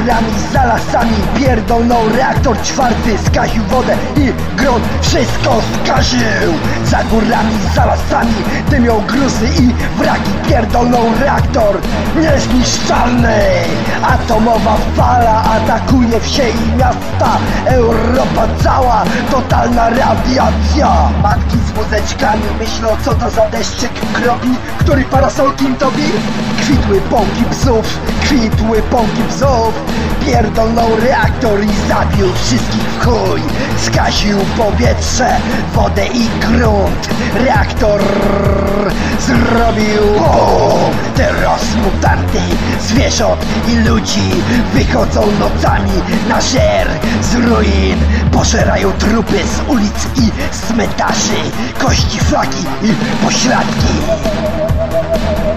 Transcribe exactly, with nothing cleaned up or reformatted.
górami, za lasami pierdolnął reaktor czwarty, skaził wodę i grunt, wszystko skaził. Za górami, za lasami dymią gruzdy i wraki, pierdolnął reaktor niezniszczalny. Atomowa fala atakuje wsie i miasta, Europa cała, totalna radiacja. Matki z wózeczkami myślą, co to za deszczyk kropi, który parasolkiem topi. Kwitły pąki psów, kwitły pąki psów, pierdolnął reaktor i zabił wszystkich w chuj. Skaził powietrze, wodę i grunt, reaktor zrobił bum. Teraz mutanty, zwierząt i ludzi wychodzą nocami na żer z ruin. Pożerają trupy z ulic i cmentarzy, kości, flaki i pośladki.